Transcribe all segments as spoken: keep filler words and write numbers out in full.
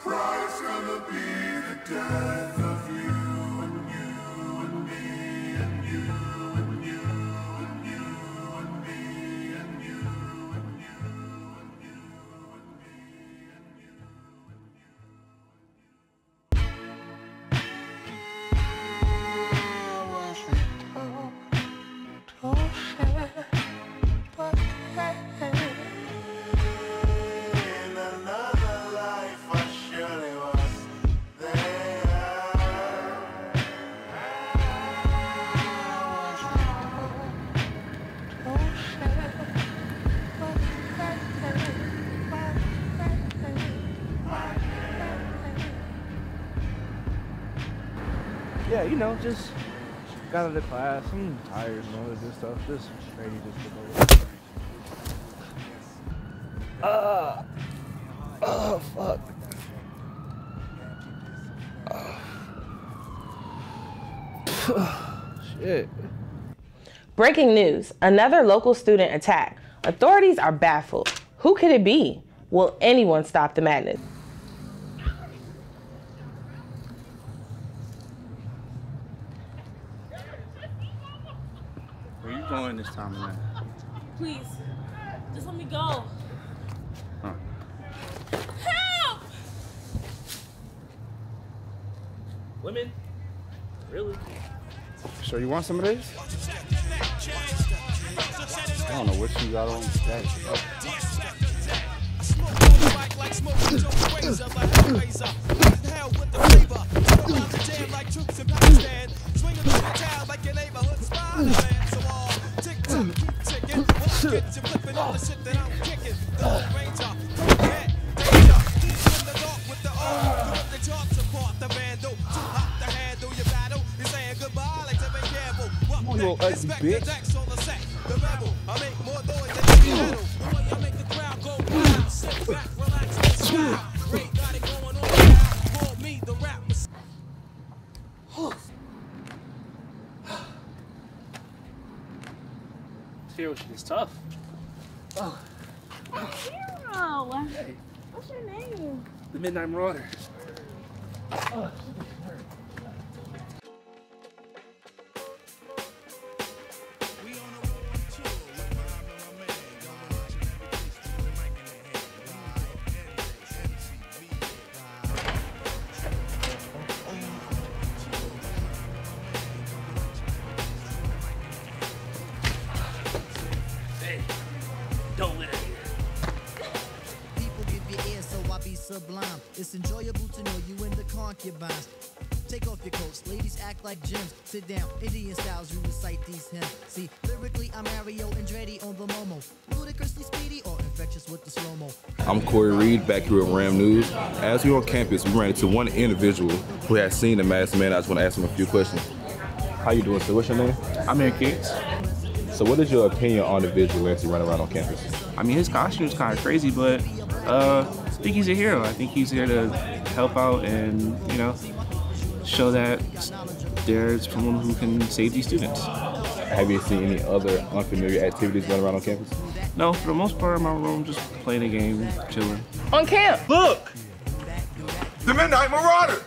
price gonna be the death of you and you and me and you and you and you and me and you and you and you and me and you. Yeah, you know, just got out of class. I'm tired and all this good stuff. Just ready to just go. Uh, oh, fuck. Uh, shit. Breaking news, another local student attack. Authorities are baffled. Who could it be? Will anyone stop the madness? Where you going this time of night? Please, just let me go. Huh. Help! Women? Really? Sure you want some of this? I don't know what you got on that. You little ugly bitch. Hero shit is tough. Oh, Hero! Hey. What's your name? The Midnight Marauder. Oh. Don't let it hear. People give you ear, so I be sublime. It's enjoyable to know you in the concubines. Take off your coats, ladies act like gems. Sit down, Indian styles, you recite these hymns. See, lyrically, I'm Mario Andretti on the Momo. Ludicrously speedy or infectious with the slow-mo. I'm Corey Reed, back here at Ram News. As we were on campus, we ran into one individual who had seen the masked man. I just want to ask him a few questions. How you doing, sir? What's your name? I'm Eric Yates. So what is your opinion on the visual as he run around on campus? I mean, his costume's kind of crazy, but uh, I think he's a hero. I think he's here to help out and, you know, show that there's someone who can save these students. Have you seen any other unfamiliar activities running around on campus? No, for the most part, in my room, just playing a game, chilling. On camp. Look! The Midnight Marauder!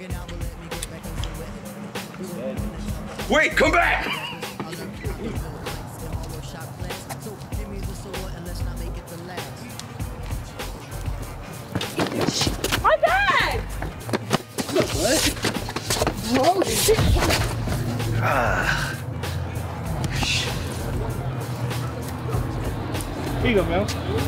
Wait, come back! My bag! What? Oh, shit. Ah. Here you go, Mel.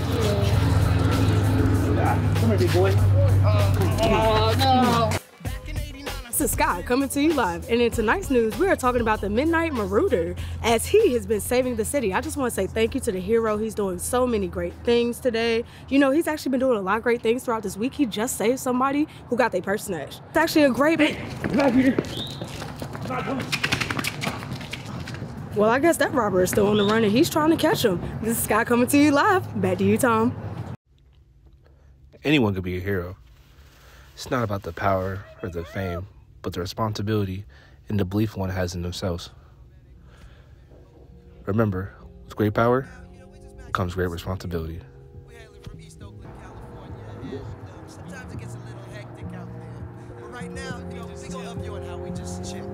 Come here, big boy. Oh, no. This is Sky coming to you live, and in tonight's news we are talking about the Midnight Marauder as he has been saving the city. I just want to say thank you to the hero. He's doing so many great things today. You know, he's actually been doing a lot of great things throughout this week. He just saved somebody who got their purse snatched. It's actually a great Hey, back here. Well, I guess that robber is still on the run and he's trying to catch him. This is Sky coming to you live. Back to you, Tom. Anyone could be a hero. It's not about the power or the fame, but the responsibility and the belief one has in themselves. Remember, with great power comes great responsibility. Sometimes it gets a little hectic. right now, you know, we gonna help you on how we just chill.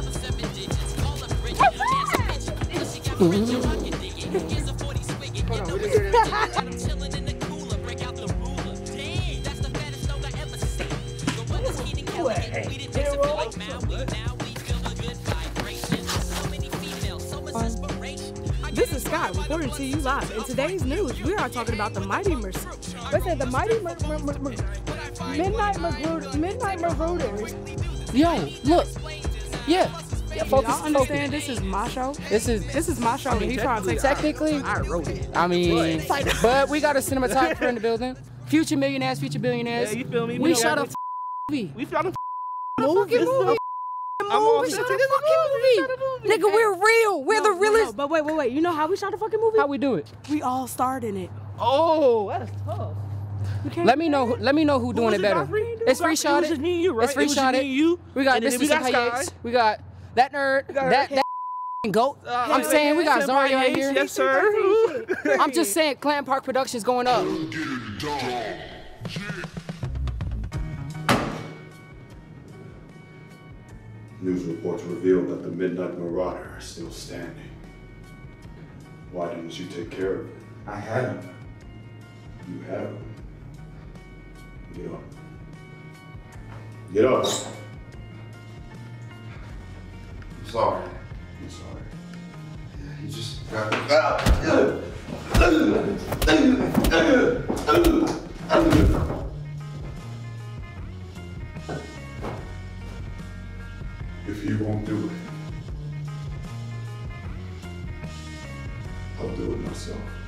This is Scott reporting to you live. In today's news, we are talking about the mighty Mer- What's it? The mighty Mer- Mer- Mer- Mer- Midnight Marauder. Midnight Marauders. Yo, look. Yeah. Yeah, focus. Y'all understand this is my show? This is This is my show. I mean, and he trying to take technically. I wrote it. I mean, but we got a cinematographer in the building. Future millionaires, future billionaires. Yeah, you feel me? We know shot a what? f- movie. We shot a Fucking movie. I'm all We set. shot a fucking movie. Nigga, we're real. We're No, the no, realest. no, but wait, wait, wait. You know how we shot a fucking movie? How we do it? We all starred in it. Oh, that's tough. We can't Let me know. who- Let me know who doing was it it, better. Godfrey? It's Godfrey, free shot it was it. just me and you, right? It's free It was shot just it. me and you. We got And then Mister we got Senpai Sky. Yates. We got that nerd. got That her. that goat. I'm Hell saying we yeah, got Senpai Zaria right Yates, here. Yes, sir. I'm just saying, Clan Park Productions going up. News reports revealed that the Midnight Marauder is still standing. Why didn't you take care of it? I had him. You have him. Get up. Get up. I'm sorry. I'm sorry. Yeah, you just got If you won't do it, I'll do it myself.